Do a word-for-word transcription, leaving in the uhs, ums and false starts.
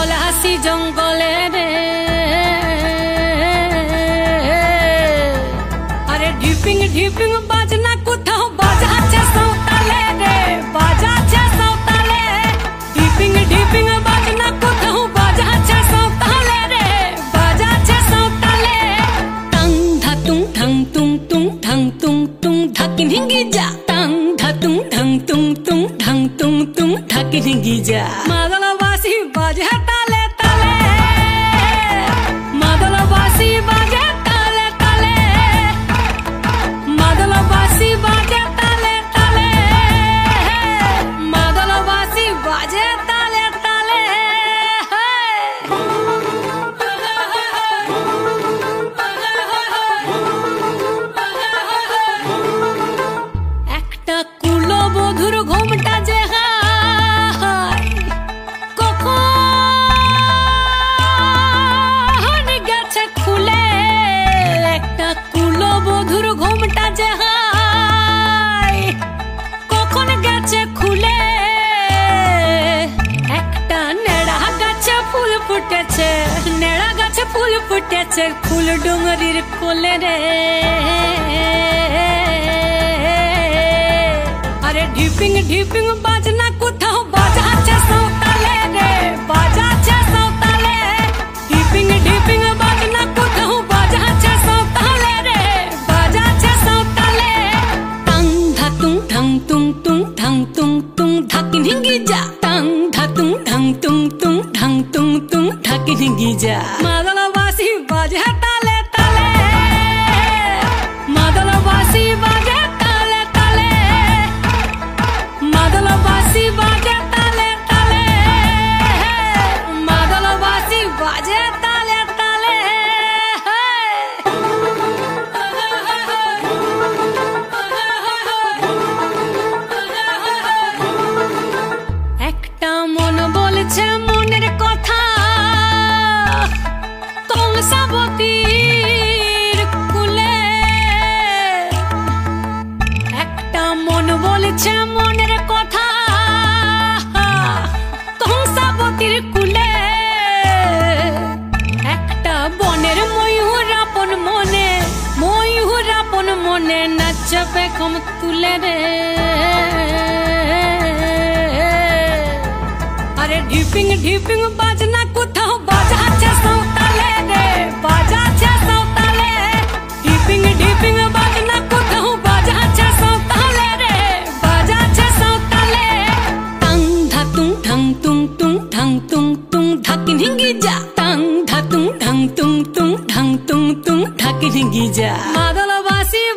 পলাশি জঙ্গলে রে আরে ঢিপিং ঢিপিং বাজনা কোথাও বাজাচ্ছে সাঁওতালে রে বাজাচ্ছে সাঁওতালে ঢিপিং ঢিপিং বাজনা কোথাও বাজাচ্ছে সাঁওতালে রে বাজাচ্ছে সাঁওতালে টাং ধাতুং ঢং তুং তুং ঢং তুং তুং ঢাকিন হিঙ্গি যা টাং ধাতুং ঢং তুং তুং ঢং তুং তুং ঢাকিন হিঙ্গি যা মাদলবাসী বাজে তালে তালে মাদলবাসী বাজে তালে তালে মাদলবাসী বাজে তালে তালে মাদলবাসী বাজে তালে তালে একটা কুলবধূর ঘোমটা যে ঘুমটা যে কখন গেছে খুলে একটা নেড়া গাছে ফুল ফুটেছে নেড়া গাছে ফুল ফুটেছে ফুল ডুঙরির কোলে রে আরে ঢিপিং ঢিপিং বাজনা কোথাও বাজাচ্ছে সাঁওতালে রে বাজাচ্ছে সাঁওতালে ঢিপিং ঢিপিং বাজনা কোথাও বাজাচ্ছে সাঁওতালে রে বাজাচ্ছে সাঁওতালে টাং ধাতুং ঢং তুং তুং ঢং তুং তুং ঢাকিন হিঙ্গি যা টাং ধাতুং ঢং তুং তুং ঢং তুং তুং ঢাকিন হিঙ্গি যা মাদলবাসী বাজে তালে তালে মাদলবাসী বাজে তালে তালে মাদলবাসী বাজে তালে তালে মাদলবাসী বাজে তালে তালে একটা মন বলছে মনের কথা কংসাবতীর কুলে একটা মন বলছে মনের কথা কংসাবতীর কুলে একটা বনের ময়ূর আপন মনে ময়ূর আপন মনে নাচবে কম তুলে রে আরে ঢিপিং ঢিপিং বাজনা কোথাও বাজাচ্ছে সাঁওতালে রে বাজাচ্ছে সাঁওতালে ঢিপিং ঢিপিং বাজনা কোথাও বাজাচ্ছে সাঁওতালে রে বাজাচ্ছে সাঁওতালে টাং ধাতুং ঢং তুং তুং ঢং তুং তুং ঢাকিন হিঙ্গি যা টাং ধাতুং ঢং তুং তুং ঢং তুং তুং ঢাকিন হিঙ্গি যা মাদলবাসী